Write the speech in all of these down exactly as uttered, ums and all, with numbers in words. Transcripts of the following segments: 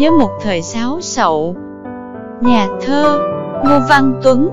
nhớ một thời Sáo Sậu. Nhà thơ Ngô Văn Tuấn.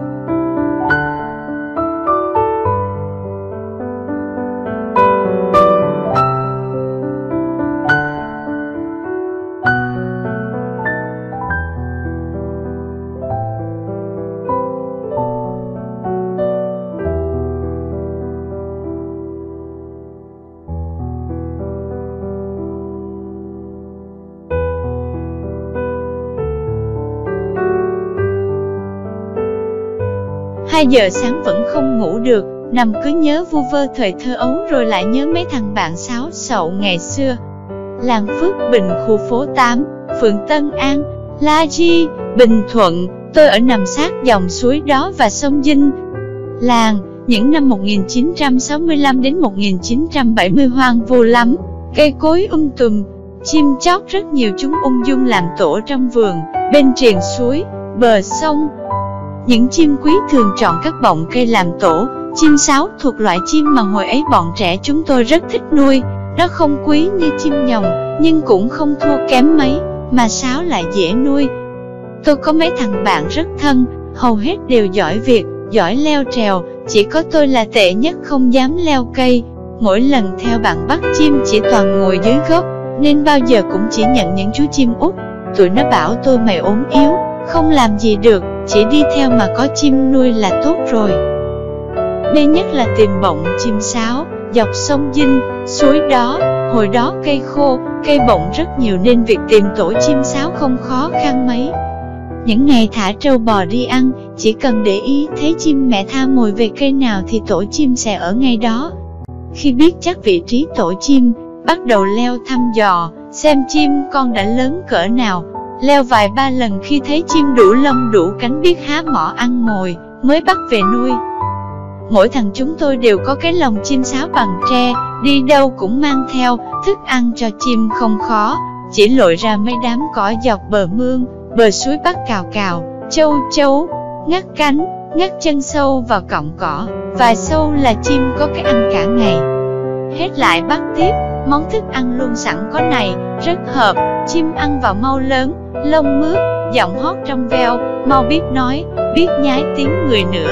Hai giờ sáng vẫn không ngủ được, nằm cứ nhớ vu vơ thời thơ ấu, rồi lại nhớ mấy thằng bạn Sáo Sậu ngày xưa. Làng Phước Bình, khu phố tám, phường Tân An, La Di, Bình Thuận. Tôi ở nằm sát dòng suối đó và sông Dinh. Làng, những năm một nghìn chín trăm sáu mươi lăm đến một nghìn chín trăm bảy mươi hoang vu lắm, cây cối um tùm, chim chóc rất nhiều, chúng ung dung làm tổ trong vườn, bên triền suối, bờ sông. Những chim quý thường chọn các bọng cây làm tổ. Chim sáo thuộc loại chim mà hồi ấy bọn trẻ chúng tôi rất thích nuôi. Nó không quý như chim nhồng, nhưng cũng không thua kém mấy, mà sáo lại dễ nuôi. Tôi có mấy thằng bạn rất thân, hầu hết đều giỏi việc, giỏi leo trèo. Chỉ có tôi là tệ nhất, không dám leo cây. Mỗi lần theo bạn bắt chim chỉ toàn ngồi dưới gốc, nên bao giờ cũng chỉ nhận những chú chim út. Tụi nó bảo tôi mày ốm yếu, không làm gì được, chỉ đi theo mà có chim nuôi là tốt rồi. Mê nhất là tìm bọng chim sáo dọc sông Dinh, suối đó. Hồi đó cây khô, cây bọng rất nhiều nên việc tìm tổ chim sáo không khó khăn mấy. Những ngày thả trâu bò đi ăn, chỉ cần để ý thấy chim mẹ tha mồi về cây nào thì tổ chim sẽ ở ngay đó. Khi biết chắc vị trí tổ chim, bắt đầu leo thăm dò, xem chim con đã lớn cỡ nào. Leo vài ba lần, khi thấy chim đủ lông đủ cánh biết há mỏ ăn mồi, mới bắt về nuôi. Mỗi thằng chúng tôi đều có cái lồng chim sáo bằng tre, đi đâu cũng mang theo. Thức ăn cho chim không khó, chỉ lội ra mấy đám cỏ dọc bờ mương, bờ suối bắt cào cào, châu chấu, ngắt cánh, ngắt chân sâu vào cọng cỏ. Vài sâu là chim có cái ăn cả ngày. Hết lại bắt tiếp, món thức ăn luôn sẵn có này, rất hợp. Chim ăn vào mau lớn, lông mướt, giọng hót trong veo, mau biết nói, biết nhái tiếng người nữa.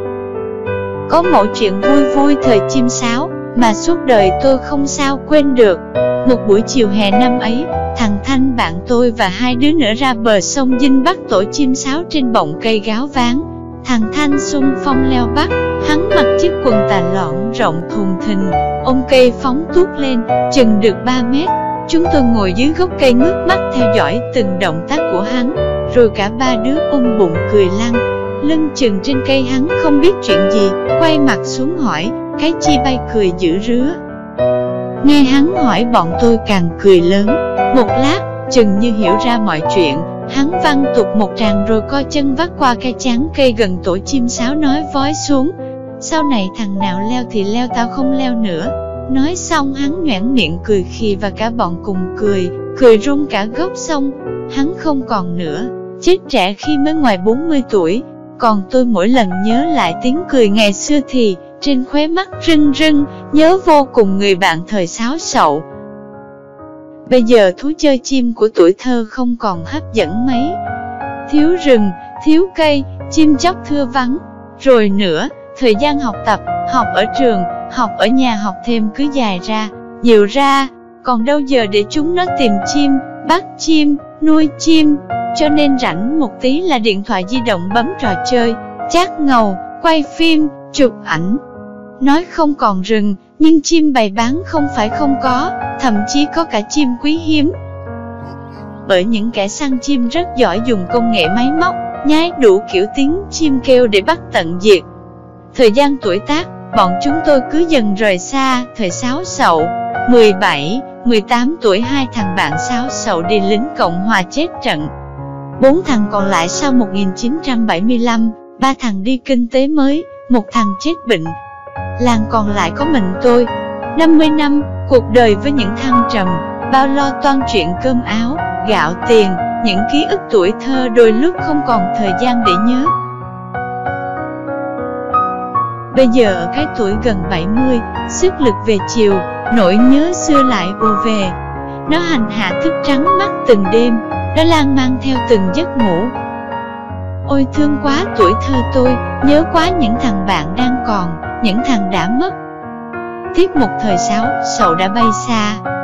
Có một chuyện vui vui thời chim sáo mà suốt đời tôi không sao quên được. Một buổi chiều hè năm ấy, thằng Thanh bạn tôi và hai đứa nữa ra bờ sông Dinh bắt tổ chim sáo trên bọng cây gáo ván. Thằng Thanh xung phong leo bắt, hắn mặc chiếc quần tà lọn rộng thùng thình, ôm cây phóng tuốt lên, chừng được ba mét. Chúng tôi ngồi dưới gốc cây ngước mắt theo dõi từng động tác của hắn, rồi cả ba đứa ôm bụng cười lăn. Lưng chừng trên cây, hắn không biết chuyện gì, quay mặt xuống hỏi, cái chi bay cười dữ rứa. Nghe hắn hỏi bọn tôi càng cười lớn. Một lát, chừng như hiểu ra mọi chuyện, hắn văng tục một tràng rồi co chân vắt qua cái chán cây gần tổ chim sáo, nói vói xuống, sau này thằng nào leo thì leo, tao không leo nữa. Nói xong hắn nhoẻn miệng cười khì và cả bọn cùng cười, cười rung cả gốc sông. Hắn không còn nữa, chết trẻ khi mới ngoài bốn mươi tuổi. Còn tôi mỗi lần nhớ lại tiếng cười ngày xưa thì trên khóe mắt rưng rưng, nhớ vô cùng người bạn thời Sáo Sậu. Bây giờ thú chơi chim của tuổi thơ không còn hấp dẫn mấy. Thiếu rừng, thiếu cây, chim chóc thưa vắng. Rồi nữa, thời gian học tập, học ở trường, học ở nhà, học thêm cứ dài ra, nhiều ra. Còn đâu giờ để chúng nó tìm chim, bắt chim, nuôi chim. Cho nên rảnh một tí là điện thoại di động bấm trò chơi, chat ngầu, quay phim, chụp ảnh. Nói không còn rừng, nhưng chim bày bán không phải không có, thậm chí có cả chim quý hiếm. Bởi những kẻ săn chim rất giỏi dùng công nghệ máy móc, nhái đủ kiểu tiếng chim kêu để bắt tận diệt. Thời gian tuổi tác, bọn chúng tôi cứ dần rời xa thời Sáo Sậu. mười bảy, mười tám tuổi, hai thằng bạn Sáo Sậu đi lính Cộng Hòa chết trận. Bốn thằng còn lại sau một nghìn chín trăm bảy mươi lăm, ba thằng đi kinh tế mới, một thằng chết bệnh. Làng còn lại có mình tôi. năm mươi năm, cuộc đời với những thăng trầm, bao lo toan chuyện cơm áo, gạo tiền, những ký ức tuổi thơ đôi lúc không còn thời gian để nhớ. Bây giờ ở cái tuổi gần bảy mươi, sức lực về chiều, nỗi nhớ xưa lại ùa về. Nó hành hạ thức trắng mắt từng đêm, đó lan man theo từng giấc ngủ. Ôi thương quá tuổi thơ tôi, nhớ quá những thằng bạn đang còn, những thằng đã mất. Tiếp một thời sáo, sậu đã bay xa.